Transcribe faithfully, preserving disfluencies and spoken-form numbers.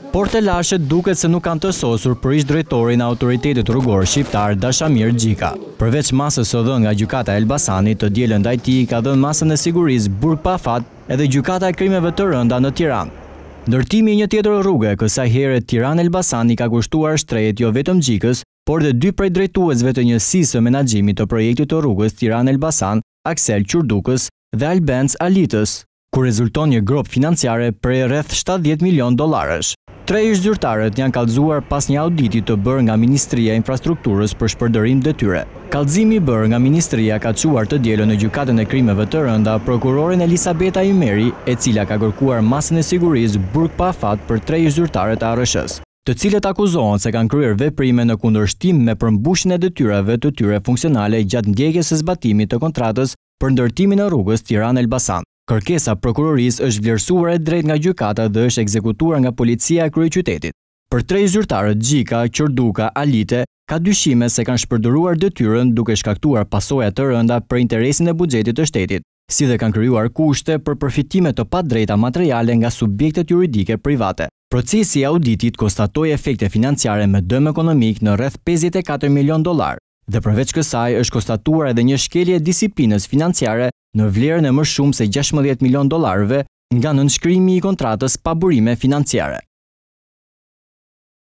Por të lashet duket se nuk kanë të sosur për ish drejtorin e autoritetit rrugor shqiptar Dashamir Gjika. Përveç masës së dhënë nga gjykata e Elbasanit, të dielën ndaj tij ka dhënë masën e sigurisë Burg Pafat edhe gjykata e krimeve të rënda në Tiranë. Ndërtimi i një tjetër rruge, kësaj here Tiranë-Elbasani, ka kushtuar shtret jo vetëm Gjikës, por dhe dy prej drejtuesve të njësisë së menaxhimit të projektit të rrugës Tiranë-Elbasan, Aksel Qurdukës dhe Albenc Alitës, ku rezulton një grop financiare prej rreth shtatëdhjetë milion dollarësh. Tre ish zyrtarët janë kallëzuar pas një auditi të bërë nga Ministria e Infrastrukturës për shpërdorim detyre. Kallëzimi i bërë nga Ministria ka çuar të dielën në gjykatën e krimeve të rënda prokurorin Elisabeta Imeri, e cila ka kërkuar masën e sigurisë Burg Pafat për tre ish zyrtarët e A R S-s, të cilët akuzohen se kanë kryer veprime në kundërshtim me përmbushjen e detyrave të tyre funksionale gjatë ndjekjes së zbatimit të kontratës për ndërtimin e rrugës Tiranë-Elbasan. Kërkesa prokurorisë është vlerësuar e drejt nga gjykata dhe është ekzekutuar nga policia e kryeqytetit. Për tre zyrtarët Gjika, Qurduka, Alite, ka dyshime se kanë shpërdoruar detyrën duke shkaktuar pasoja të rënda për interesin e buxhetit të shtetit, si dhe kanë krijuar kushte për përfitime të padrejta materiale nga subjektet juridike private. Procesi i auditit konstatoi efekte financiare me dëm ekonomik në rreth pesëdhjetë e katër milion dollar. Dhe përveç kësaj është konstatuar edhe një shkelje e disiplinës financiare në vlerën e më shumë se gjashtëdhjetë milion dollarëve nga nënshkrimi i kontratës pa burime financiare.